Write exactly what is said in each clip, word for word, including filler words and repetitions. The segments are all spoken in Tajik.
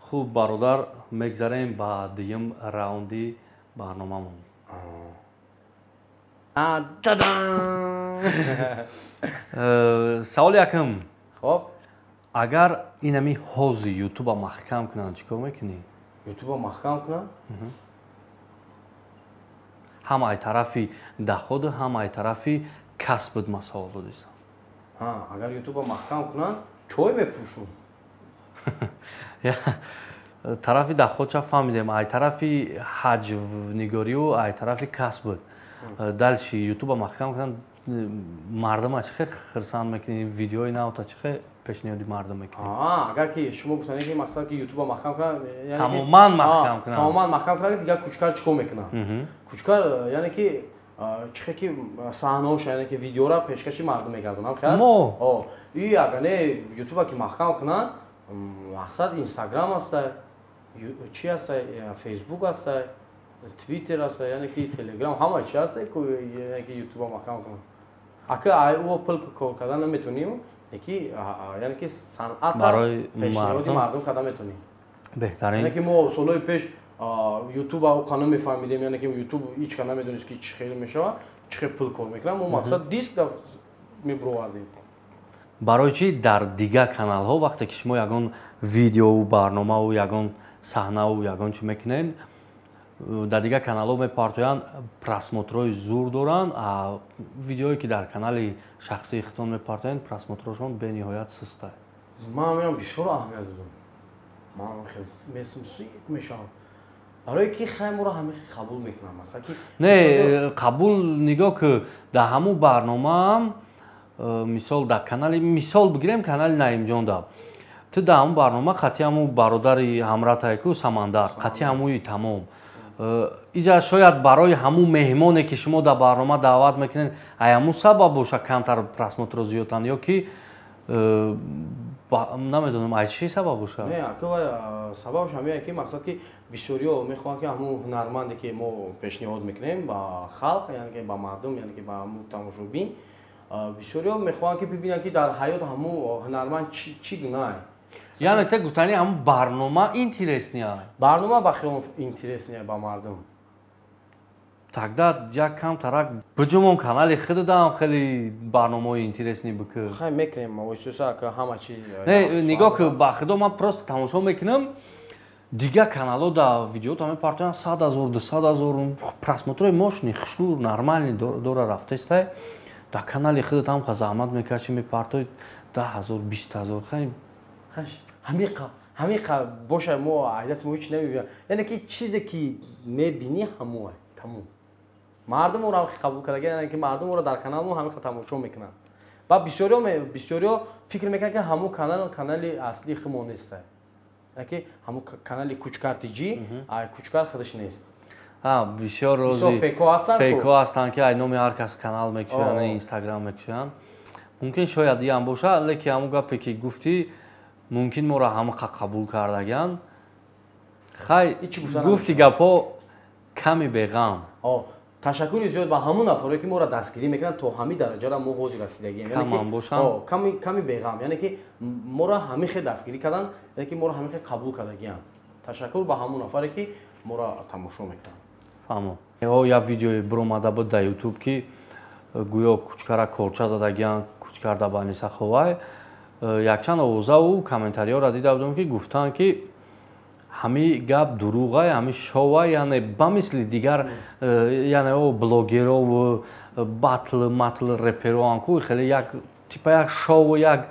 خب برادر میگذاریم با دیم راوندی برنامه‌مون. سوال یکم. خب اگر اینمی حوض یوتیوب محکم کنن چیکار میکنی؟ یوتیوب محکم کنن؟ هم ای طرفی دخود هم ای طرفی کسبت مسائل دیست. ها اگر یوتیوب محکم کنن چای میفروشون. طرفی دخود چه فهمیدیم ای طرفی حج نگاری و ای طرفی کسبت. دلشی یوتیوب محکم کنن مردم چه خرسان میکنی ویدیوی نه تا چه پیشنهادی مردم میکنی؟ آه اگر که شما گفتنی که مقصد که یوتیوب محکم کنن یعنی تماما محکم کنن. تماما محکم کنن دیگه کوچکار چیکار میکنن؟ کوچکار یعنی که چه که صحنه‌اش یعنی که ویدیو را پیشکشی مردم میگردونن خلاص؟ آه این اگر نه یوتیوب که محکم کنن مقصد اینستاگرام است چی است فیسبوک است توییتر است یعنی که تلگرام همه چی است که یعنی که یوتیوب محکم کنن. اگه آی او پل کار کردن نمیتونیم یکی یعنی که صنعت برای مردم مردم کدام میتونیم بهترین یعنی که ما سالهای پیش یوتیوب او کانال میفهمیدیم یعنی که یوتیوب هیچ کانال نمیدونست که چه خیلی میشه چه پول کار میکنه ما مقصد دیسک میبروردیم برای چی در دیگه کانال ها وقتی که شما یگان ویدیو و برنامه و یگان صحنه و یگان چی میکنین در دیگه کانال ها میپارتویان پراسموتروی زور دارن ویدیویی که در کانال شخصی خودتون میپارتوین پراسموتروشون به نهایت سسته ما میام بسیار اهمیت دادم ما خیلی میسم سویت میشم برای کی خیلی رو همه قبول میکنم مثلا که نه قبول نگاه که در همون برنامه هم مثال در کانال مثال بگیریم کانال نعیم جان دا تو در همون برنامه خطی همون برادری همراه تایکو سمندر خطی همون تمام اینجا شاید برای همون مهمانی که شما در برنامه دعوت میکنین ایامو سبب باشه کمتر پراسموتر زیادن یا که نمیدونم ای چی سبب باشه نه اگه سببش همین که مقصد که بسیاریا میخوان که همون هنرمندی که ما پیشنهاد میکنیم با خلق یعنی که با مردم یعنی که با همون تماشابین بسیاریا میخوان که ببینن که در حیات همون هنرمند چی چی گناه یعنی تا گفتنی همون برنامه اینترس نیه برنامه بخیلی اینترس نیه با مردم تقدر یک کم ترک بجمون کانال خود دارم خیلی برنامه اینترس نی بکر خیلی میکنیم واسه که همه چی نه نگاه که با خدا من پروست تماشا میکنم دیگه کانالو دا ویدیو تا میپارتن صد هزار دویست هزار پراسموتر ماشینی خشور نرمالی دور رفته است در کانال خودت هم زحمت میکشی میپارتوی ده هزار بیست هزار خیلی همیقا همیقا باشه ما عادت ما هیچ نمیبینیم یعنی که چیزی که میبینی هموه تموم مردم رو قبول کرده یعنی که مردم رو در کانال ما همه تماشا میکنن و بسیارا بسیارا فکر میکنن که همون کانال کانال اصلی خمون نیست یعنی که همون کانال کوچکار تیجی ای کوچکار خودش نیست ها بسیار روزی فیکو هستن فیکو هستن که نام هر کس کانال میکشن اینستاگرام میکشن ممکن شاید یه هم باشه لیکن همون گپی که گفتی ممکن ما را همه قبول کردگن خیلی گفتی گپا کمی بیغم تشکر زیاد با همون افرادی که ما را دستگیری میکنن تا همین درجه را ما حوض رسیدگی یعنی که کمی کمی بیغم یعنی که ما را همین خیلی دستگیری کردن یعنی که ما را همین خیلی قبول کردگی تشکر با همون افرادی که ما را تماشا میکنن فهمم او یا ویدیو برآمده بود در یوتیوب که گویا کوچکارا کورچا زدگیان کوچکار در بانیسا خوای یک چند آوازه و کامنتاری ها را دیده بودم که گفتن که همی گپ دروغه همی شوه یعنی با مثل دیگر یعنی او بلوگر و باتل ماتل رپرو انکو خیلی یک تیپا یک شو و یک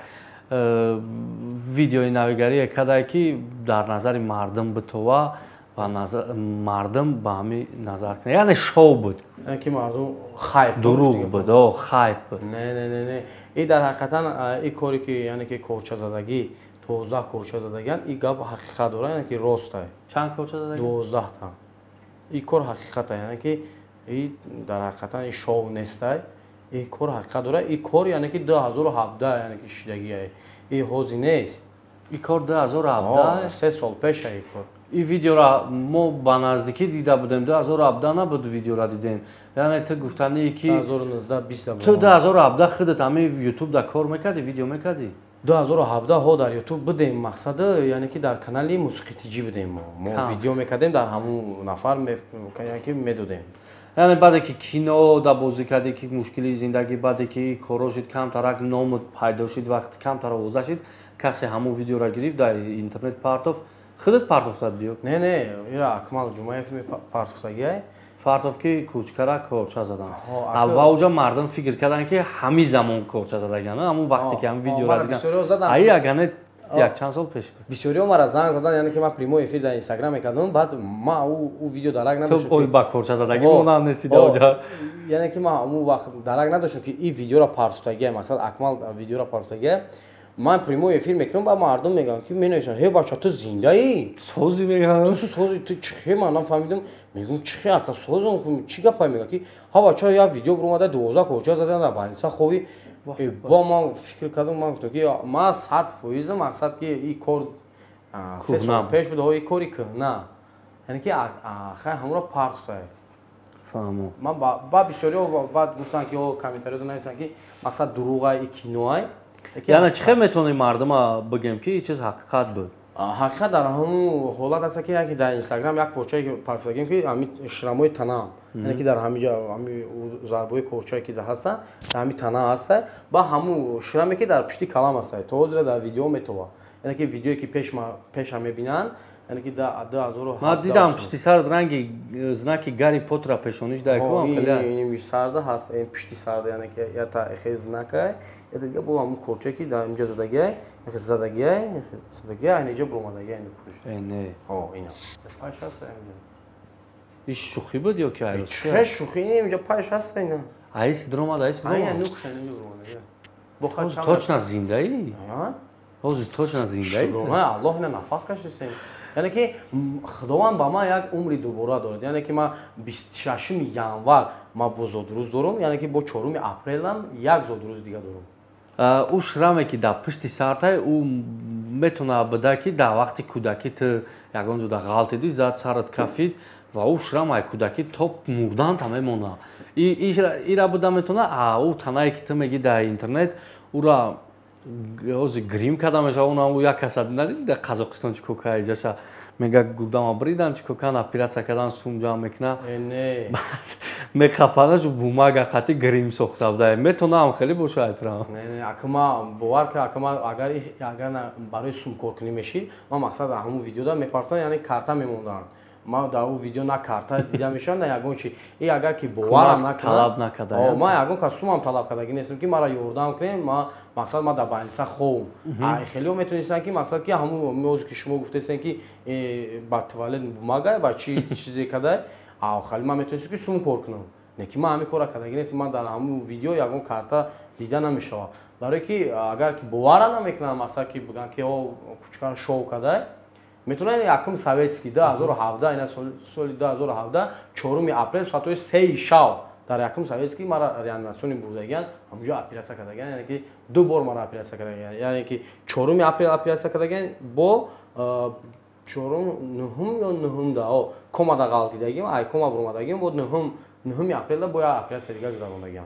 ویدیوی نویگری کدایی که در نظر مردم بتوه و نظر مردم با همی نظر کنه یعنی شو بود یعنی که مردم خایب دروغ بود او خایب بود نه نه نه نه این در حقیقتا این کاری که یعنی که کورچا زدگی دوازده کورچا زدگیان این گپ حقیقت داره یعنی که راسته چند کورچا زدگی دوازده تا این کار حقیقته یعنی که این در حقیقتا این شو نیسته این کار حقیقت داره این کار یعنی که دو هزار و هفده یعنی که شدگیه این حوزی نیست این کار دو هزار و هفده سه سال پیش این کار این ویدیو را ما با نزدیکی دیده بودیم دو هزار و هفده نبود ویدیو را دیدیم یعنی تو گفتنی که دو هزار و نوزده بیست تو دو هزار و هفده خودت همه یوتیوب در کار میکردی ویدیو میکردی ду ҳазору ҳабдаҳ ҳо дар YouTube будем, мақсади яъне ки дар канали Мусиқи Тиҷӣ будем, мо видео мекардем, дар ҳамун нафар яъне ки медодем. яъне баъде ки кино да бозӣ кардӣ, ки мушкили зиндагӣ, баъде ки коро шид, камтарак номат пайдо шид, вақти камтар овоза шид, касе ҳамун видеоро гирифт дар интернет партофт, худат партофтад биё? Не, не, ира Акмал Ҷумаев партофтагиай. Партоф ки кучкара корча задан. Аввалҷа мардум фикр кардан ки ҳамин замон корча задаган, ҳамун вақте ки ҳамин видеоро дидам. Ай агане як чанд сол пеш. Бисёриҳо мара занг задан, яъне ки ман прямой эфир дар Инстаграм мекардам, баъд ман у видео дарак надоштам. Ой ба корча задагӣ монанд нести даоҷа. Яъне ки ман ҳамун вақт дарак надоштам ки ин видеоро партофтагиай, мақсад Акмал видеоро партофтагиай. Ман прямой эфир мекунам, ба мардум мегӯям ки менависам: «Ҳей бача, ту зиндаӣ?» Сози мегӯям. Ту сози, ту чихе? Ман нафаҳмидам. Мегӯям чихе, ака созам, чӣ гапай мегӯям ки ҳа бача, як видео биромада дувоздаҳ корча задан дар больница ховӣ. Ба ман фикр кардам, ман гуфтам ки ман сад фоиза мақсад ки ин кор се сол пеш буд, ин кори кӯҳна. Яъне ки ахай ҳамуро партофтае. Фаҳмо. Ман ба бисёриҳо баъд гуфтанд ки о комментариёто нависанд ки мақсад дурӯғай, ин киноай. яъне чӣ хел метавонем мардума бигем ки ин чиз ҳақиқат буд? ҳақиқат дар ҳамун ҳолат аст ки яке дар Инстаграм як порчае ки партофтагем ки ҳамин шрамои танаам, яъне ки дар ҳамин ҷо ҳамин зарбои корчое ки ҳаста, дар ҳамин тана аста, ба ҳамун шраме ки дар пишти калам аста. То ҳозира дар видео метова. Яъне ки видеое ки пеша мебинанд, яъне ки дар ду ҳазору ҳабдаҳ. Ман дидам пишти сар ранги знаки Гарри Поттера пешониш дайкувам хеле. Ин сарда ҳаст, ин пишти сарда, яъне ки я та эхе знакай. Это дига бо ҳамун корчае ки дар инҷо задагиай, эхе задагиай, эхе задагиай, ин инҷо биромадагиай, ин пуриш. Э не. О, ина. Пайш аст инҷо. Иш шӯхӣ буд ё ки ай? Чихе шӯхӣ не, инҷо пайш аст ина. Айс дромад, айс биромад. Ай, нӯхшан инҷо биромадагиай. Бо хач точно зиндаӣ? А? Ҳозир точно зиндаӣ? Шугуна, Аллоҳ ина нафас кашидасем. Яъне ки Худованд ба ман як умри дубора дорад. Яъне ки ман бисту шашуми январ ман бо зодрӯз дорам, яъне ки бо чоруми апрелам як зодрӯз дига дорам. ӯ шраме ки дар пишти сартай, ӯ метавона буда ки дар вақти кӯдакӣ ту ягон ҷода ғалтидӣ, зад сарат кафид ва ӯ шрамаи кӯдакӣ то мурдан та мемона. Ира буда метавона, а ӯ танае ки ту мегӣ дар интернет, ӯра ҳозир грим карда мешава, ӯ як каса надиди дар Қазоқистон чӣ кор карда иҷаша мега гурдама бридан чӣ кор кардан, оператсия кардан, сум ҷамъ мекунад. Не. Мехапанаш бумага қати грим сохта буда. Метавонам хеле бошад айтрам. Не, не, акма бовар ки акма агар агар барои сум кор кунӣ мешид, ман мақсад ҳамун видеода мепартодан, яъне карта мемонданд. Ман дар ӯ видео на карта дида мешавам, на ягон чи. И агар ки боварам накунад, талаб накарда. ман ягон кас сумам талаб кардагӣ нестам ки мара ёрдам кунед, ман мақсад ман дар больница ховам. Ай хелеҳо метонистанд ки мақсад ки ҳамун мӯзе ки шумо гуфтестен ки ба туалет бумага, ба чи чизе кадай, а хали ман метонистам ки сум кор кунам. Не ки ман ҳамин кора кардагӣ нестам, ман дар ҳамун видео ягон карта дида намешавад. Барое ки агар ки бовара намекунанд, мақсад ки бигӯянд ки о кучкара шоу кадай, метавонад якум советский ду ҳазору ҳабдаҳ, ина соли ду ҳазору ҳабдаҳ чоруми апрел соати сеи шав дар якум советский мара реаниматсиони бурдагиан, ҳамунҷо оператсия кардагиан, яъне ки ду бор мара оператсия кардагиан, яъне ки чоруми апрел оператсия кардагиан, бо чорум нӯҳум ё нӯҳумда комада ғалтидагим, ай кома биромадагим, бо нӯҳум нӯҳуми апрелда бо як оператсия дига гузарондагиам.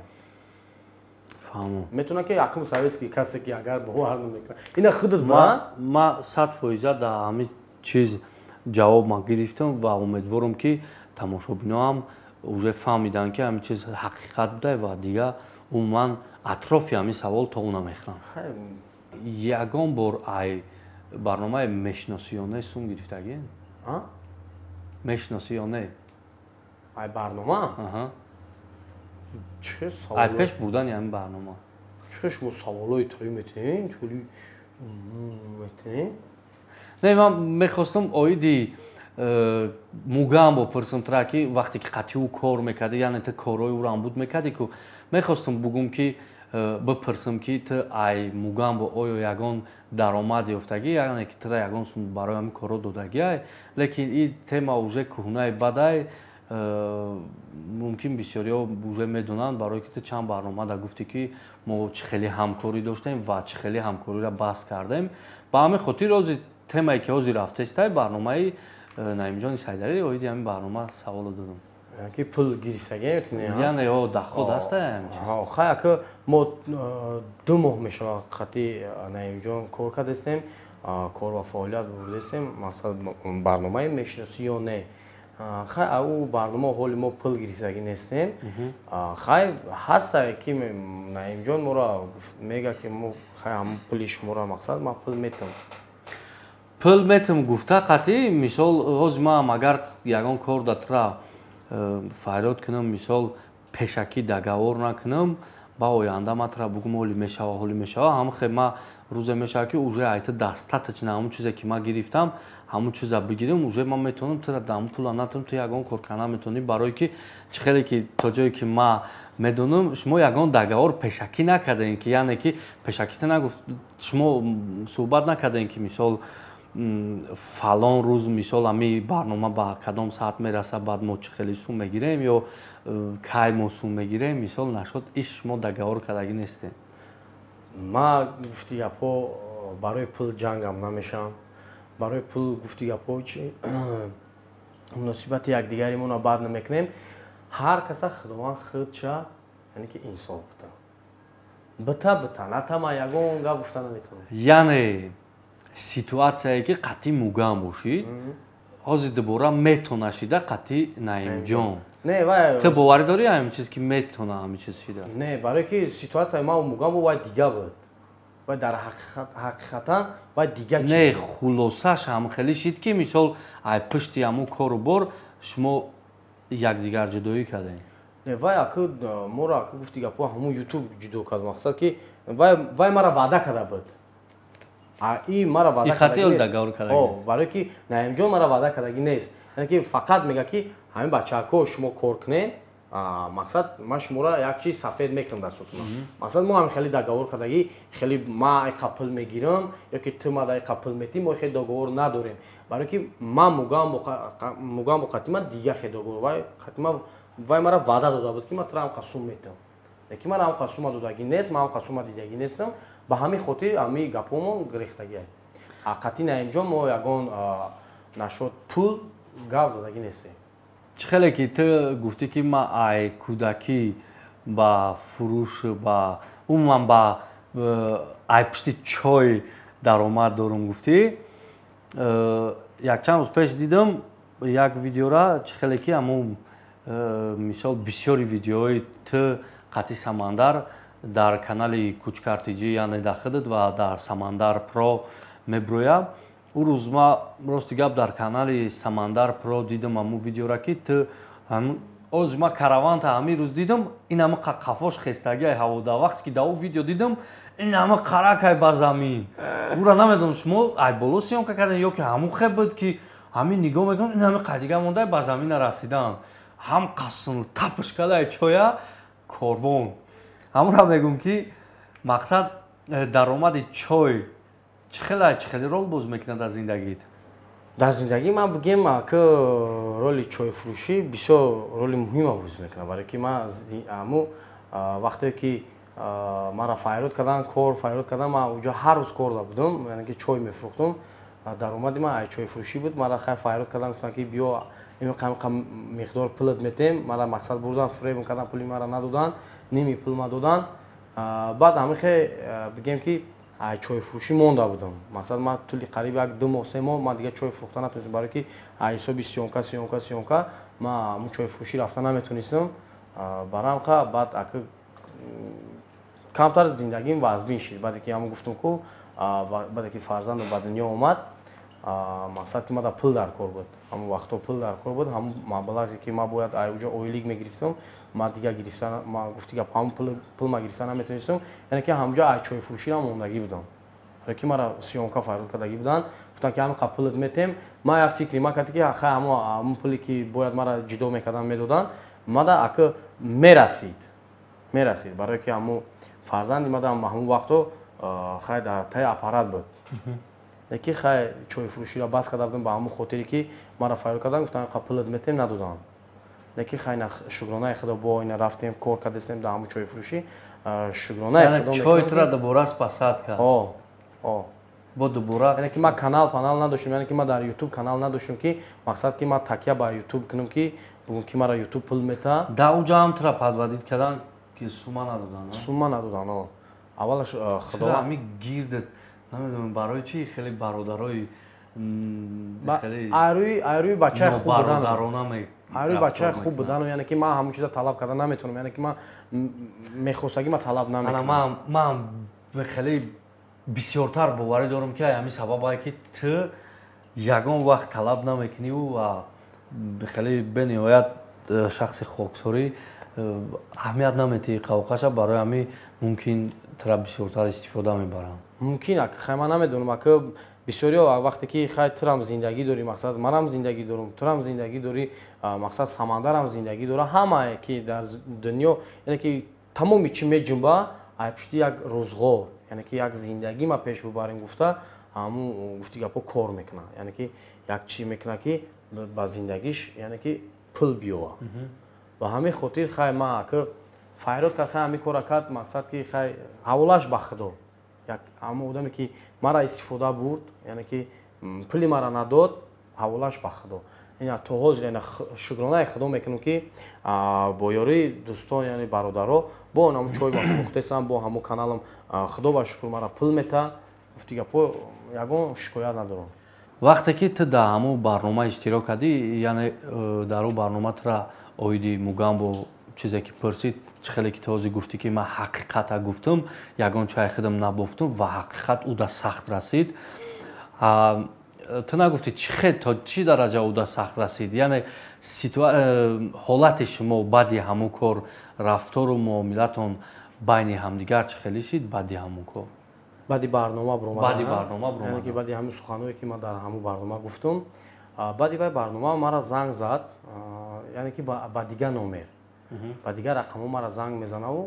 Фаҳмо. Метавонад ки якум советский касе ки агар бовар намекунад. Ина худат ба ма сад фоиза дар ҳамин чиз ҷавоб ман гирифтам ва умедворам ки тамошобиноам уже фаҳмиданд ки ҳамин чиз ҳақиқат буда ва дига умуман атрофи ҳамин савол то намехӯрам. Ягон бор ай барномаи мешиносиёне сум гирифтагӣ? А? Мешиносиёне. Ай барнома? Аҳа. Чӣ савол? Ай пеш бурдани ҳамин барнома. Чӣ шумо саволои тои метавонед? Толи метавонед? Не, ман мехостам оиди мугаам бопурсам тра ки вақте ки қати ӯ кор мекарди, яъне ту корҳои ӯро амбуд мекарди ку мехостам бугум ки бипурсам ки ту ай мугаам бо оё ягон даромад ёфтагӣ, яъне ки тура ягон сум барои ҳамин корҳо додагиай, лекин ин тема уже кӯҳнаи бадай мумкин бисёриҳо уже медонанд, барое ки ту чанд барнома да гуфтӣ ки мо чӣ хеле ҳамкорӣ доштем ва чӣ хеле ҳамкориро баҳс кардем. Ба ҳамин хотир ҳозир темае ки ҳозир рафтестай барномаи Наимҷони Сайдарӣ оиди ҳамин барнома саволо додам. ки пул гирифтаги яъне о доход аст ҳа хай ака мо ду моҳ мешава хати наимҷон кор кардастем кор ва фаъолият бурдастем мақсад барномаи мешиносӣ ё не хай ау барнома ҳоли мо пул гирифтагӣ нестем хай ҳаста ки наимҷон моро мега ки мо хай ҳамн пули шуморо мақсад ма пул метам пул метам гуфта қатӣ мисол ҳози ман агар ягон кор датра фарёд кунам мисол пешакӣ договор накунам ба оянда матра бугум ҳоли мешава ҳоли мешава ҳам хе ма рӯзе мешава ки уже айта достаточно ҳамун чизе ки ма гирифтам ҳамун чиза бигирим уже ман метавонам тира даму пула натам ту ягон кор кана метавонӣ барое ки чӣ хеле ки то ҷое ки ма медонам шумо ягон договор пешакӣ накардаем ки яъне ки пешакита нагуфт шумо суҳбат накардаем ки мисол фалон рӯз мисол ами барнома ба кадом саат мераса баъд мо чӣ хеле сум мегирем ё кай мо сум мегирем мисол нашуд иш шумо договор кардагӣ нестем ма гуфти гапҳо барои пул ҷангам намешавам барои пул гуфти гапҳо чи муносибати якдигаримонро бад намекунем ҳар каса худованд худша яъне ки инсоф бита бита бита натама ягон гап гуфта наметавонам яъне ситуатсияе ки қатъи мугам бошид ҳозир дубора метона шида қатъи наимҷон не вай ту боварӣ дорӣ ҳамин чиз ки метона ҳамин чиз шида не барое ки ситуатсияи ман мугам бо вай дига буд вай дар ҳақиқатан вай дига чиз не хулосаш ҳам хеле шид ки мисол ай пушти ҳамун кору бор шумо якдигар ҷудоӣ кардем не вай ака моро ака гуфти гапҳо ҳамун ютуб ҷудо кард мақсад ки вай мара ваъда карда буд и мара ваъда кардагӣ барое ки наимҷон мара ваъда кардагӣ нест яъне ки фақат мега ки ҳамин бачаҳако шумо кор кунем мақсад ман шуморо як чиз сафед мекунам дар сути ман мақсад мо ҳам хеле договор кардагӣ хеле ма иқа пул мегирам ё ки ту мада иқа пул метӣ мо хеле договор надорем барое ки ман мугам бо қатъи ман дига хеле договор вай қатъи ман вай мара ваъда дода буд ки ман тура ҳам қасум метам лекин ман ҳам қасума додагӣ нест ман ҳам қасума дидагӣ нестам ба ҳамин хотир ҳамин гапҳомон гирифтагӣ қатъи наимҷон мо ягон нашод пул гап додагӣ нестем чӣ хеле ки ту гуфтӣ ки ма ай кӯдакӣ ба фурӯш ба умуман ба ай пушти чой даромад дорам гуфтӣ якчанд рӯз пеш дидам як видеора чӣ хеле ки ҳамун мисол бисёри видеоҳои ту қатъи самандар дар канали кучкартиҷӣ яъне дар худат ва дар самандар про меброяд ӯ рӯз ма рости гап дар канали самандар про дидам ҳамун видеора ки ту ҳозир ма караванта ҳамин рӯз дидам ин ҳама қафош хестагиай ҳавода вақте ки дар ӯ видео дидам ин ҳама қаракай ба замин ӯра намедонам шумо ай боло сиёмка кардем ё ки ҳамун хеб буд ки ҳамин нигоҳ мекунам ин ҳама қайдига монда ба замина расидан ҳам қасн тапш кадай чоя корвон ҳамонро мегӯм ки мақсад даромади чой чӣ хеле чӣ хеле рол боз мекунад дар зиндагиит дар зиндагӣ ман бигем ки роли чойфурӯшӣ бисёр роли муҳима боз мекунад барое ки ман ҳамун вақте ки мара файрод кардан кор файрод кардан ман онҷо ҳар рӯз кор да будам яъне ки чой мефурӯхтам даромади ман ай чойфурӯшӣ буд мара хай файрод кардан гуфтан ки биё ин миқдор пулат метем мара мақсад бурдан фуреб кардан пули мара надодан ними пул ма додан баъд ҳамин хе бигем ки ай чойфурӯшӣ монда будам мақсад ман тӯли қариб як ду моҳ се моҳ ман дига чой фурӯхта натонистам барое ки ай ҳисоби сиёмка сиёмка сиёмка ман ҳамун чойфурӯшӣ рафта наметонистам барам ха баъд ака камтар зиндагим вазбин шид баъде ки ҳамун гуфтам ку баъде ки фарзандам ба дунё омад мақсад ки мада пул дар кор буд ҳамун вақтҳо пул дар кор буд ҳамун маблағе ки ман бояд онҷо ойлик мегирифтам ман дига гирифта ман гуфти гап ҳамун пул ма гирифта наметонистам яъне ки ҳамонҷо ай чойфурӯшиам мондагӣ будам барое ки мара сиёмка файрод кардагӣ буданд гуфтан ки ҳамин қа пулат метем ман як фикри ман кардам ки хай ҳамун пуле ки бояд мара ҷудо мекардан медодан мада ака мерасид мерасид барое ки ҳамун фарзанди мада ҳамун вақтҳо хай дар таи аппарат буд лекин хай чойфурӯширо бас карда будам ба ҳамун хотире ки мара файрод кардан гуфтан қа пулат метем надоданд лекин хай шукронаи худо бо ина рафтем кор кардастем дар ҳамун чойфурӯшӣ шукронаи худо чой тура дубора спасад кард о о бо дубора яъне ки ман канал панал надоштам яъне ки ман дар ютуб канал надоштам ки мақсад ки ман такя ба ютуб кунам ки бугум ки мара ютуб пул мета. Да уҷа ҳам тра подводид кардан ки сума надодан. Сума надодан, о. Аввалаш худо ами гирд намедонам барои чи хеле бародарои хеле айруи айруи бачаи хуб будан. Бародарона ме. Айруи бачаи хуб будан, яъне ки ман ҳамон чиза талаб кардан наметавонам, яъне ки ман мехостагӣ ман талаб намекунам. Ман ман хеле бисёртар боварӣ дорам ки ҳамин сабабае ки ту ягон вақт талаб намекуниву ва хеле бениҳоят шахси хоксорӣ аҳамият наметиҳи қавқаша, барои ҳамин мумкин тура бисёртар истифода мебарам. Мумкин ак хай ман намедонам ак бисёриҳо вақте ки хай турам зиндагӣ дорӣ, мақсад манам зиндагӣ дорам, турам зиндагӣ дорӣ, мақсад самандарам зиндагӣ дора, ҳамае ки дар дунё яъне ки тамоми чӣ меҷунба ай пишти як рӯзғор, яъне ки як зиндагӣ ма пеш бибарем гуфта ҳамун гуфти гапҳо кор мекунад, яъне ки як чӣ мекунад ки ба зиндагиш яъне ки пул биёва. Ба ҳамин хотир хай ман ак файрод кард, хай ҳамин кора кард, мақсад ки хай ҳаволаш ба худо. Як ҳамон одаме ки мара истифода бурд, яъне ки пули мара надод, ҳаволаш ба худо. Ина то ҳозир яъне шукронаи худо мекунам ки бо ёрии дӯстон, яъне бародаро, бо ҳамун чой ва фурӯхтесам, бо ҳамун каналам худо ба шукр мара пул мета, гуфти гапҳо ягон шикоят надорам. Вақте ки ту дар ҳамун барнома иштирок кардӣ, яъне дар он барнома тура оиди Мугамбо чизе ки пурсид, чӣ хеле ки ту ҳозир гуфтӣ ки ман ҳақиқата гуфтам, ягон чай худам набофтам ва ҳақиқат уда сахт расид. Ту нагуфтӣ чӣ хел то чӣ дараҷа уда сахт расид? Яъне ҳолати шумо баъди ҳамун кор, рафтору муомилатон байни ҳамдигар чӣ хеле шид баъди ҳамун кор? Баъди барнома бромадан. Баъди барнома бромадан. Яъне ки баъди ҳамин суханҳое ки ман дар ҳамун барнома гуфтам, баъди вай барнома мара занг зад, яъне ки ба дигар номер, ба дигар рақамҳо мара занг мезанаву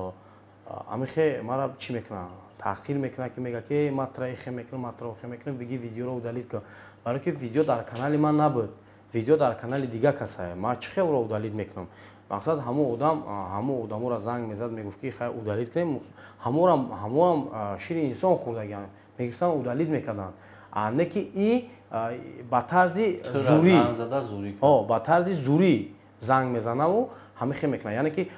амихе мара чӣ мекунад? Таҳқир мекунад ки мега ки ман тура ихе мекунам, ман тура ихе мекунам, биги видеоро удалит кун. Барои ки видео дар канали ман набуд, видео дар канали дигар касае, ман чӣ хелро удалит мекунам? Мақсад ҳамон одам ҳамон одаморо занг мезад, мегуфт ки хай удалит кунем, ҳамонам ҳамонам шири инсон хӯрдагианд, мегуфтан удалит мекарданд. Не ки и ба тарзи зурӣ, о ба тарзи зурӣ занг мезанаву ҳамихе мекунад, яъне ки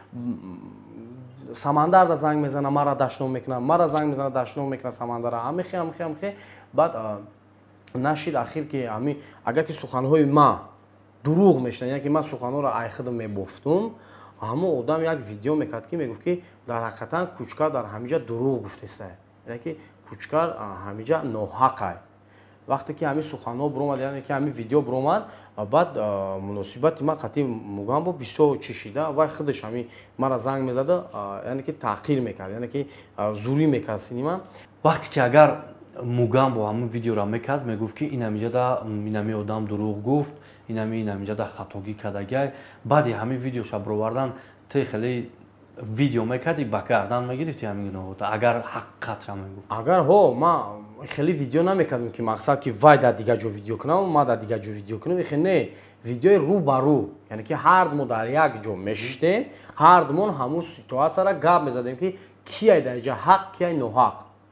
самандар да занг мезана, мара дашном мекунад, мара занг мезана, дашном мекунад самандара, ҳамихе ҳамихе ҳамихе баъд нашид ахир ки ҳамин агар ки суханҳои ман дурӯғ мешнад, яъне ки ман суханҳоро ай худам мебофтум, ҳамон одам як видео мекард ки мегуфт ки дар ҳақиқатан кӯчкар дар ҳамиҷа дурӯғ гуфтеста, яъне ки кӯчкар ҳамиҷа ноҳақай. Вақте ки ҳамин суханҳо биромад, яъне ки ҳамин видео биромад, баъд муносибати ман қатъи Мугамбо бисёр чишида, вай худаш ҳамин мара занг мезада, яъне ки таҳқир мекард, яъне ки зурӣ мекард сини ман. Вақте ки агар Мугамбо ҳамин видеоро мекард, мегуфт ки ин ҳамиҷада инами одам дурӯғ гуфт, инами ин ҳамиҷада хатогӣ кардагай, баъди ҳамин видеоша бировардан ту хеле видео мекардӣ, ба гардан мегирифти ҳамин гуноҳота, агар ҳақиқатша мегуфт? Агар ҳо ман хеле видео намекардам ки мақсад ки вай дар дигар ҷо видео кунам, ман дар дигар ҷо видео кунам, ихе не, видеои рӯ ба рӯ, яъне ки ҳардумон дар як ҷо мешиштем, ҳардумон ҳамун ситуатсияро гап мезадем ки кияй дар инҷа ҳақ, кияй ноҳақ.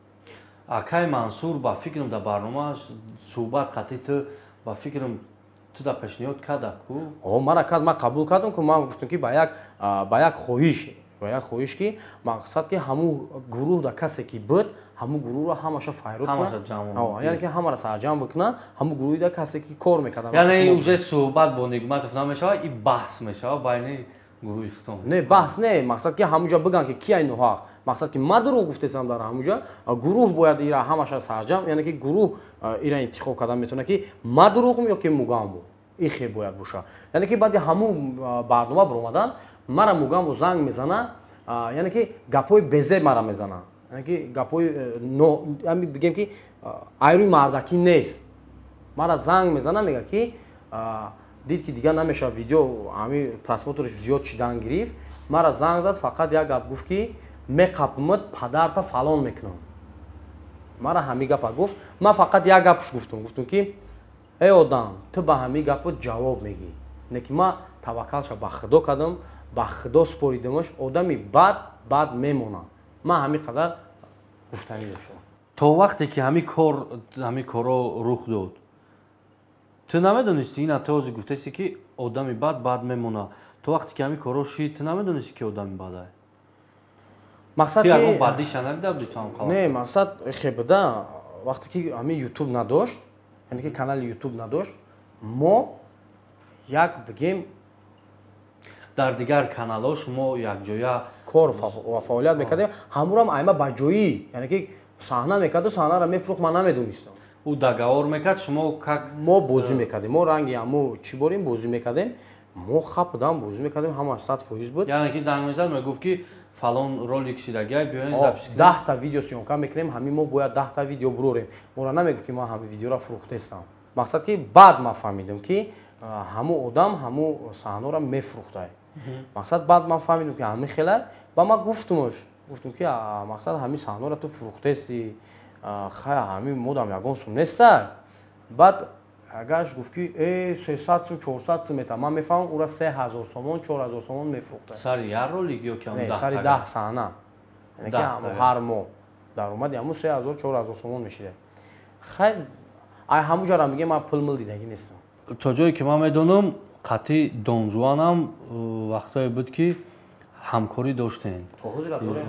Акай Мансур ба фикрам дар барномааш суҳбат қатъи ту ба фикрам ту дар пешниҳод карда ку? О мара кард, ман қабул кардам ку ман гуфтам ки ба як ба як хоҳиш ба як хоҳиш ки мақсад ки ҳамун гурӯҳ дар касе ки буд, ҳамун гурӯҳро ҳамаша файрод кунад, яъне ки ҳамаро сарҷамъ бикунад, ҳамун гурӯҳи дар касе ки кор мекарданд. Яъне уже суҳбат бо Нигматов намешавад, и баҳс мешавад байни гурӯҳи хитон? Не, баҳс не, мақсад ки ҳамунҷа бигӯянд ки кияй ноҳақ, мақсад ки ман дурӯғ гуфтесам дар ҳамунҷа, гурӯҳ бояд ира ҳамаша сарҷамъ, яъне ки гурӯҳ ира интихоб кардан метавонад ки ман дурӯғам ё ки Мугамбо, ихе бояд боша. Яъне ки баъди ҳамун барнома биромадан, мара Мугамбо занг мезана, яъне ки гапҳои безеб мара мезана, яъне ки гапҳои ҳамин бигем ки айрӯи мардакӣ нест. Мара занг мезана, мега ки дид ки дигар намешавад видео ҳамин просмотрш зиёд шидан гирифт, мара занг зад, фақат як гап гуфт ки меқапмид падарта фалон мекунам. Мара ҳамин гапа гуфт, ман фақат як гапш гуфтам, гуфтам ки эй одам, ту ба ҳамин гапот ҷавоб мегӣ. Не ки ман таваккалша ба худо кардам, ба худо споридамаш, одами бад бад мемонад. Ман ҳамин қадар гуфтанӣ дошам. То вақте ки ҳамин кор ҳамин корро рух дод, ту намедонисти ина ту ҳозир гуфтаси ки одами бад бад мемона. ту вақте ки ҳамин корро шид, ту намедонисти ки одами бад ай? мақсад ягон бадиша надидабди ту ҳам халақ? Не, мақсад хебда вақте ки ҳамин ютуб надошт, яъне ки канали ютуб надошт, мо як бигем дар дигар каналҳо шумо якҷоя кор ва фаъолият мекардем, ҳамурам айма ба ҷоӣ, яъне ки саҳна мекарду, саҳнаро мефурӯхт, ман намедонистам. ӯ договор мекард, шумо как мо бозӣ мекардем, мо ранги ҳамо чӣ борем бозӣ мекардем, мо хап будам бозӣ мекардем, ҳамаш сад фоиз буд. яъне ки занг мезад мегуфт ки фалон ролик шидагиай биёин запис кунем. даҳта видео сёёмка мекунем, ҳамин мо бояд даҳта видео бурорем. Моро намегуфт ки ман ҳамин видеоро фурӯхтестам. Мақсад ки баъд ман фаҳмидам ки ҳамо одам ҳамо саҳнаро мефурӯхтай. мақсад баъд ман фаҳмидам ки ҳамин хелай, ба ман гуфтумаш, гуфтум ки мақсад ҳамин саҳнаро ту фурӯхтести, хай ҳамин модам ягон сум нестай. баъд агаш гуфт ки э сесад сум чорсад сум мета, ман мефаҳмам ура се ҳазор сомон чор ҳазор сомон мефурӯхта. сари як ролик ё ки ҳамн даҳ сари даҳ саҳна, яъне ки ҳар моҳ даромади ҳамун се ҳазор чор ҳазор сомон мешида. хай ай ҳамун ҷоро мегӯям ман пул мил дидагӣ нестам. то ҷое ки ман медонам қатъи Донжуанам вақтое буд ки ҳамкорӣ доштем. то ҳозир дорем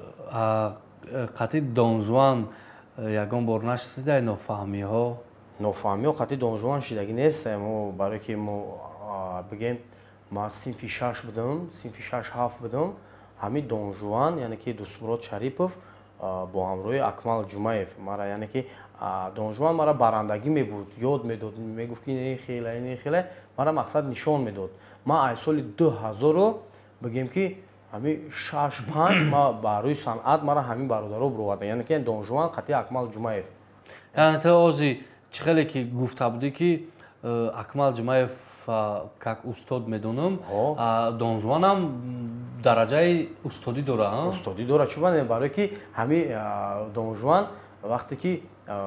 ҳамкорӣ. қатъи Донжуан ягон бор нашидаи нофаҳмиҳо? нофаҳмиҳо қатъи Донжуан шидагӣ нестем. мо барое ки мо бигем ман синфи шаш будам, синфи шаш ҳафт будам, ҳамин Донжуан, яъне ки Дустмурод Шарипов бо ҳамроҳи Акмал Ҷумаев мара, яъне ки Донжуан мара барандагӣ мебуд, ёд медод, мегуфт ки не хела, не хела, мара мақсад нишон медод. ман ай соли ду ҳазоро бигем ки ҳамин шаш панҷ ма ба рӯи санъат мара ҳамин бародаро буровардам, яъне ки Донжуан қатъи Акмал Ҷумаев. яъне ту ҳозир чӣ хеле ки гуфта будӣ ки Акмал Ҷумаев как устод медонам, Донжуанам дараҷаи устодӣ дора? Устодӣ дора, чӯ барое ки ҳамин Донжуан вақте ки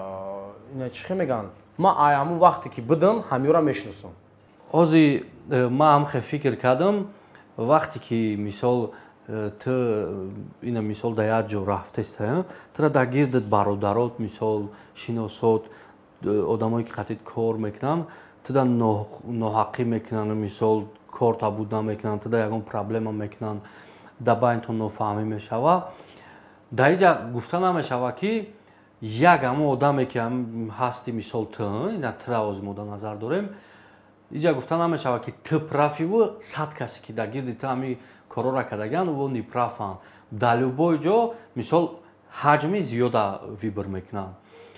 ина чӣ хел мегӯянд, ман ай ҳамун вақте ки будам ҳамиёра мешиносам. ҳозир ман ҳам хел фикр кардам, вақте ки мисол ту ина мисол дар як ҷо рафтеста, тура дар гирдат бародарот, мисол шиносот, одамое ки қатъи кор мекунанд, туда ноҳақӣ мекунанд, мисол кор табуд намекунанд, туда ягон проблема мекунанд, дар байнтон нофаҳмӣ мешава. дар инҷа гуфта намешава ки як ҳамон одаме ки ҳасти мисол ту, ина тура ҳозир мо дар назар дорем, инҷа гуфта намешава ки ту прафиву сад касе ки дар гирди ту ҳамин корора кардаганд, ӯ неправанд. дар любой ҷо мисол ҳаҷми зиёда вибр мекунанд.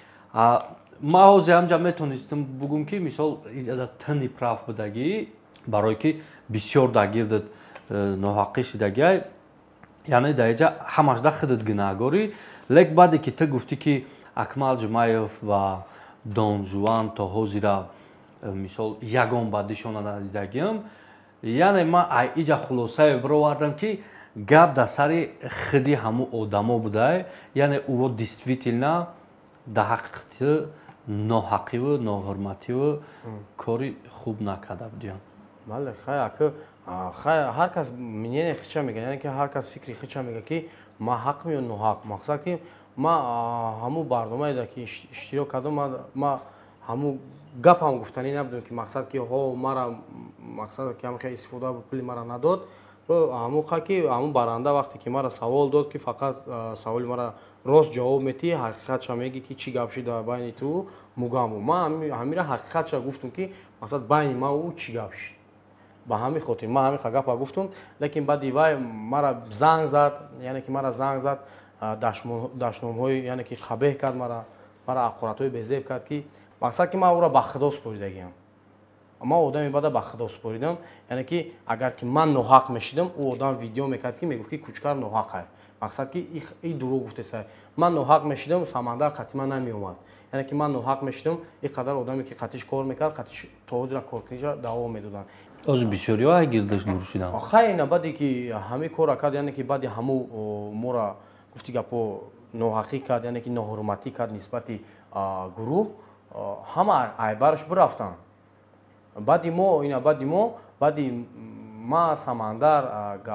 ман ҳозир ҳамҷа метонистам бугум ки мисол ту неправ будагӣ, барое ки бисёр дар гирдат ноҳақӣ шидагиай, яъне дар инҷа ҳамаш дар худат гунаҳгорӣ. лек баъде ки ту гуфтӣ ки Акмал Ҷумаев ва Донжуан то ҳозира мисол ягон бадишона надидагиам, яъне ман ай инҷа хулосае бировардам ки гап дар сари худи ҳамун одамо будае, яъне ӯҳо действительно дар ҳақиқати ноҳақиву ноҳурмативу кори хуб накарда будиям. бале хай ака ҳар кас мнение хича мегӯяд, яъне ки ҳар кас фикри хича мегӯяд ки ман ҳақм ё ноҳақ. мақсад ки ман ҳамун барномаеда ки иштирок кардам, ман ҳамун гапам гуфтанӣ набудам ки мақсад ки ҳо мара мақсад ки ҳам хеле истифода пули мара надод. ҳамун ха ки ҳамун баранда вақте ки мара савол дод ки фақат саволи мара рост ҷавоб метиҳӣ, ҳақиқатша мегӣ ки чӣ гап шид дар байни ту мугаму. ман ҳамира ҳақиқатша гуфтум ки мақсад байни ман ӯ чӣ гап шид. ба ҳамин хотир ман ҳамин гапа гуфтум, лекин баъди вай мара занг зад, яъне ки мара занг зад, дашномҳои яъне ки хабеҳ кард мара, мара ақоратҳои безеб кард ки мақсад ки ман ӯро ба худо споридагиам. ман одами бада ба худо споридам, яъне ки агар ки ман ноҳақ мешидам, ӯ одам видео мекард ки мегуфт ки кучкар ноҳақ ай. мақсад ки и дурӯғ гуфтесай. ман ноҳақ мешидам, самандар қатъи ман намеомад. яъне ки ман ноҳақ мешидам, ин қадар одаме ки қатъиш кор мекард, қатъиш то ҳозира коркуниша давом медоданд. ҳозир бисёриҳо ай гирдаш дур шиданд. хайна баъде ки ҳамин кора кард, яъне ки баъди ҳамун мора гуфти гапо ноҳақӣ кард, яъне ки ноҳурматӣ кард нисбати гурӯҳ, ҳама айбараш бирафтанд. баъди мо ина баъди мо баъди ма, Самандар,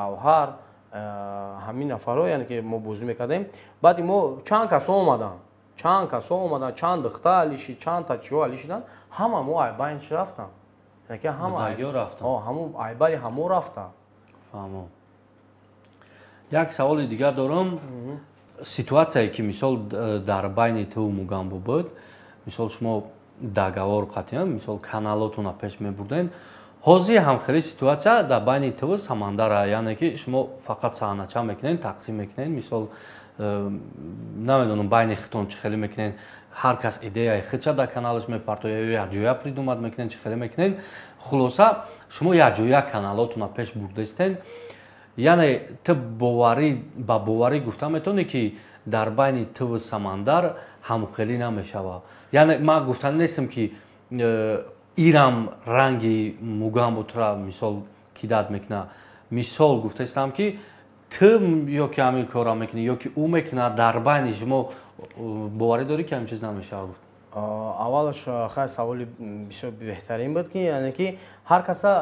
Гавҳар, ҳамин нафарҳо, яъне ки мо бозӣ мекардем, баъди мо чанд кас омаданд, чанд касо омадан, чанд духта алиши, чанд та чиҳо алишидан, ҳама мо айбайн чи рафтам. Яке ҳама айё рафтам. О, ҳаму айбари ҳамо рафта. Фаҳмом. Як саволи дигар дорам. Ситуатсияе ки мисол дар байни ту Мугамбо буд, мисол шумо договор қатъиян, мисол каналотуна пеш мебурден. Ҳозир ҳам хеле ситуатсия дар байни ту Самандара, яъне ки шумо фақат саҳнача мекунен, тақсим мекунен, мисол намедонам байни хитон чӣ хеле мекунен, ҳар кас идеяи худша дар каналаш мепартоя ё якҷоя придумад мекунен, чӣ хеле мекунен. Хулоса шумо якҷоя каналотуна пеш бурдестен. Яъне ту боварӣ ба боварӣ гуфта метавонӣ ки дар байни ту Самандар ҳамохелӣ намешава. Яъне ман гуфта нестам ки ирам ранги Мугамботра мисол кидат мекуна. Мисол гуфтаистам ки ту ё ки ҳамин кора мекунӣ, ё ки ӯ мекуна, дар байни шумо боварӣ дорӣ ки ҳамин чиз намешава гуфт? Аввалаш хай саволи бисёр беҳтарин буд ки яъне ки ҳар каса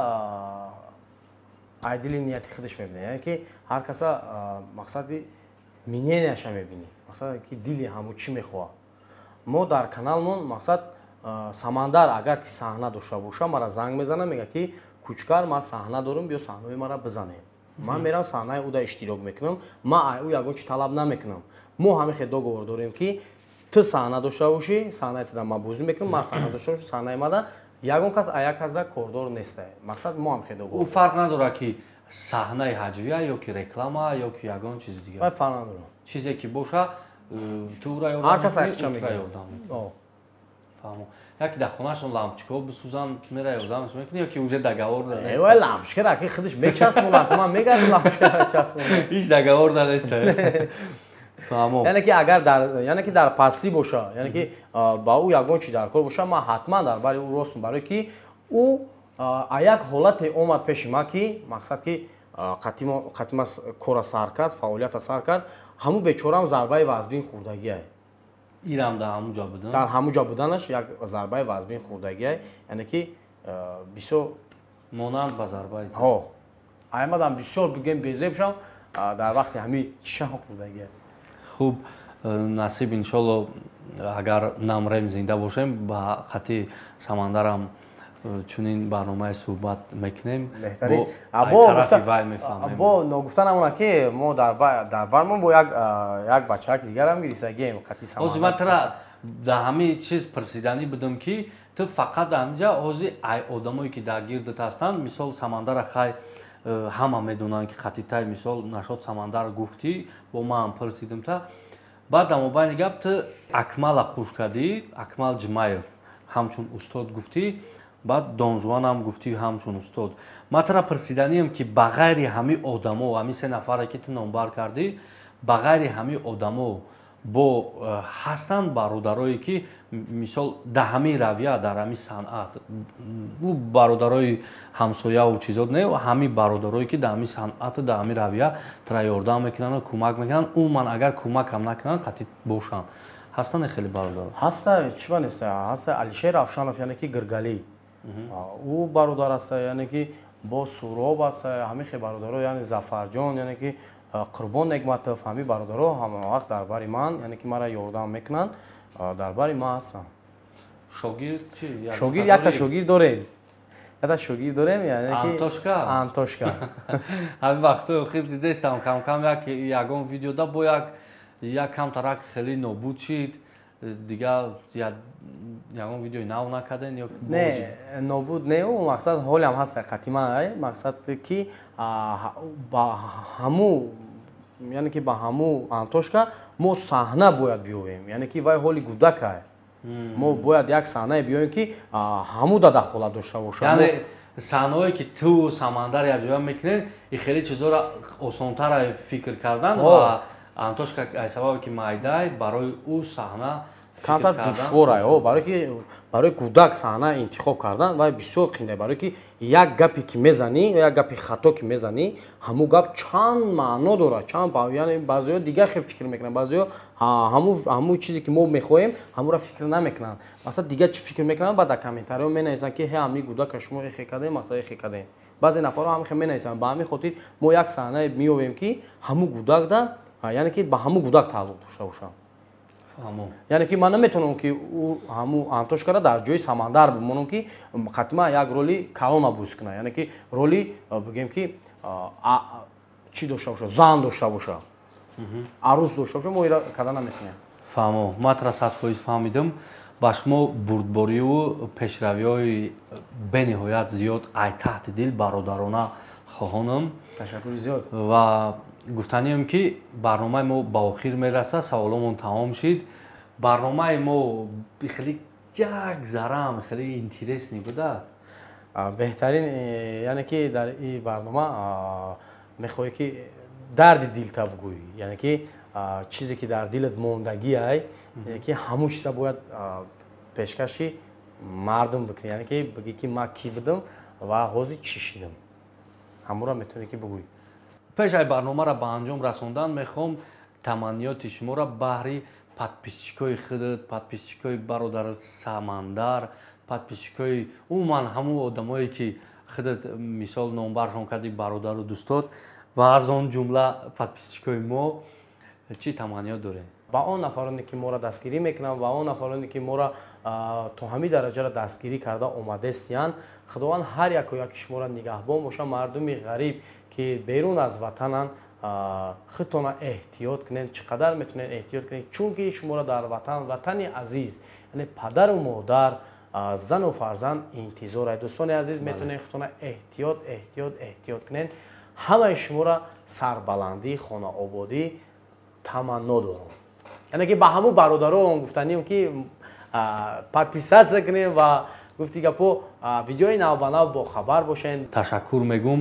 айдили нияти худаш мебинад. Яъне ки ҳар каса мақсади мненияша мебинад. Мақсад ки дили ҳамо чӣ мехоҳад. Мо дар каналмон мақсад Самандар агар ки саҳна дошта боша, мара занг мезана, мега ки кучкар ман саҳна дорам, биё саҳнаи мара бизанем. Ман мерам саҳнаи ӯда иштирок мекунам. Ман ӯ ягон чи талаб намекунам. Мо ҳамихе договор дорем ки ту саҳна дошта бошӣ, саҳнаи туда ман бозӣ мекунам, ман саҳна дошта бошам, саҳнаи мада ягон кас а як казда кордор нест. Мақсад мо ҳамихе договор. Ӯ фарқ надорад ки саҳнаи ҳаҷвия ё ки реклама ё ки ягон чизи дигар. Ай фарқ надорад. Чизе ки боша, тура ёрдам. Ҳар кас айхча мегӯяд. Фаҳмом. Яки дар хонашон лампочкаҳо бисӯзан мера ёрдамаш мекунӣ ё ки уже договор нест? Эвай лампочка ки худаш мечаспонад, ман мегардам лампочка часпонам. Ҳеҷ договор нест. Фаҳмом. Яъне ки агар дар яъне ки дар пастӣ боша, яъне ки ба ӯ ягон чи дар кор боша, ман ҳатман дар бари ӯ ростум, барои ки ӯ а як ҳолате омад пеши ман ки мақсад ки қатима кора сар кард, фаъолията сар кард, ҳамун бечорам зарбаи вазбин хӯрдагиай. Ирам дар ҳамун ҷо будан? Дар ҳамун ҷо буданаш як зарбаи вазбин хӯрдагиай, яъне ки бисёр монанд ба зарбаи. Ҳо. Аймадам бисёр бигем безеб шам дар вақти ҳамин чишам хӯрдагиай. Хуб, насиб иншолло агар намрем зинда бошем ба хати Самандарам чунин барномаи суҳбат мекунем. Беҳтарин. Або ногуфта намона ки мо дар бармон бо як бачаки дигарам гирифтагием хати Самандар. Ҳозир ман тара дар ҳамин чиз пурсиданӣ будам ки ту фақат дар ҳаминҷа ҳозир ай одамое ки дар гирдат ҳастанд, мисол Самандара хай ҳама медонанд ки хати тай мисол Нашод Самандар гуфтӣ, бо ман пурсидам та. Баъд дар мобайни гап ту Акмала Қушкадӣ, Акмал Ҷумаев ҳамчун устод гуфтӣ, баъд Донжуанам гуфтӣ ҳамчун устод. Ман тара пурсиданиям ки ба ғайри ҳамин одамо, ҳамин се нафаре ки ту номбар кардӣ, ба ғайри ҳамин одамо бо ҳастанд бародарое ки мисол дар ҳамин равия, дар ҳамин санъат, ӯ бародарои ҳамсояву чизот не, ҳамин бародарое ки дар ҳамин санъату дар ҳамин равия тара ёрдам мекунанд, кӯмак мекунанд, умуман агар кӯмакам накунанд қатъи бошанд. Ҳастанд хеле бародар? Ҳаста, чӣ ба нест? Ҳаста Алишер Рафшанов, яъне ки Гиргалӣ. Ӯ бародар аст, яъне ки бо Суроб аст, ҳамин хе бародаро, яъне Зафарҷон, яъне ки Қурбон Негматов, ҳамин бародаро ҳама вақт дар бари ман, яъне ки мара ёрдам мекунанд, дар бари ман ҳастанд. Шогирд чӣ? Шогирд якта шогирд дорем. Якта шогирд дорем, яъне ки Антошка. Антошка. Ҳамин вақтҳои охир дидестам кам кам як ягон видеода бо як як камтарак хеле нобуд шид, дигар ягон видеои нав накарден ё? Не, нобуд не, ӯ мақсад ҳолам ҳаст қатима, мақсад ки ба ҳаму яъне ки ба ҳаму Антошка мо саҳна бояд биёвем, яъне ки вай ҳоли гудакай. Мо бояд як саҳнае биёем ки ҳаму да дахолат дошта бошад. Яъне саҳнаое ки ту Самандар якҷоя мекунед, ин хеле чизҳоро осонтара фикр кардан ва Антошка аз сабабе ки майдай барои ӯ саҳна камтар душворай, барое ки барои кӯдак саҳна интихоб кардан вай бисёр қиинай, барое ки як гапе ки мезанӣ, як гапи хато ки мезанӣ, ҳамун гап чанд маъно дорад, чанд яъне баъзеҳо дигар хел фикр мекунанд, баъзеҳо ҳамун чизе ки мо мехоҳем ҳамонро фикр намекунанд. Мақсад дигар чӣ фикр мекунанд, баъд дар комментариҳо менависанд ки ҳе ҳамин гудака шумо эхе кардем, мақсад эхе кардем. баъзе нафарҳо ҳамихе менависанд. Ба ҳамин хотир мо як саҳнае меёвем ки ҳамун гудак да яъне ки ба ҳамун гудак тааллуқ дошта бошад. яъне ки ман наметавонам ки ҳамун Антошкара дар ҷои самандар бимонам ки хатман як роли калона бӯз кунад, яъне ки роли бигем ки чӣ дошта боша, зан дошта боша, арӯз дошта боша, мо ира карда наметавонем. фаҳмо матра сад фоиз фаҳмидам. ба шумо бурдборию пешравиҳои бениҳоят зиёд ай таҳти дил бародарона хоҳонам. Ташаккури зиёд. Ва гуфтанием ки барномаи мо ба охир мераса, саволомон тамом шид. барномаи мо хеле як зарам хеле интересный буда. беҳтарин яъне ки дар ин барнома мехоҳӣ ки дарди дилта бигӯӣ, яъне ки чизе ки дар дилат мондагиай, яъне ки ҳамун чиза бояд пешкаши мардум бикунӣ, яъне ки бигӣ ки ман кӣ будам ва ҳозир чӣ шидам. ҳамура метавонӣ ки бигӯӣ. пеш ай барномаро ба анҷом расондан мехоҳам таманниёти шуморо баҳри подписчикои худат, подписчикои бародарат Самандар, подписчикои умуман ҳамун одамое ки худат мисол номбаршон кардӣ бародару дӯстот ва аз он ҷумла подписчикои мо чӣ таманниёт дорем? ба он нафароне ки моро дастгирӣ мекунанд, ба он нафароне ки моро то ҳамин дараҷаро дастгирӣ карда омадастиянд, худованд ҳар яку яки шуморо нигаҳбон боша. Мардуми ғариб ки берун аз ватананд, худтона эҳтиёт кунед, чӣ қадар метавонед эҳтиёт кунед, чунки шуморо дар ватан, ватани азиз, яъне падару модар, зану фарзанд интизорад. дӯстони азиз, метавонед худтона эҳтиёт эҳтиёт эҳтиёт кунед. ҳамаи шуморо сарбаландӣ, хонаободӣ таманно дорам. яъне ки ба ҳамун бародарон гуфтанем ки подписатсия кунем ва гуфти гапо видеои навбанав бохабар бошед. Ташаккур мегум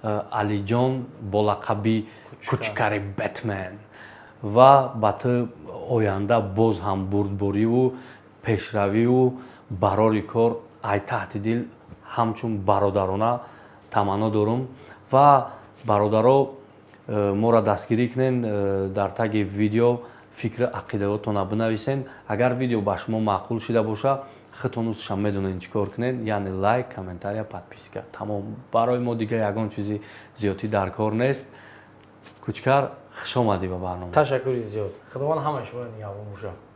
Алиҷон бо лақаби Кучкари Бэтмен ва ба ту оянда боз ҳам бурдбориву пешравиву барори кор ай таҳти дил ҳамчун бародарона таманно дорам. ва бародаро моро дастгирӣ кунед, дар таги видео фикри ақидаётона бинависен. агар видео ба шумо маъқул шуда боша, худтон устшам медонед чӣ кор кунед, яъне лайк, комментария, подписка. Тамом. Барои мо дига ягон чизи зиёдӣ дар кор нест. Кучкар, хуш омадӣ ба барнома. Ташаккури зиёд. Худованд ҳамаи шуморо нигаҳбон боша.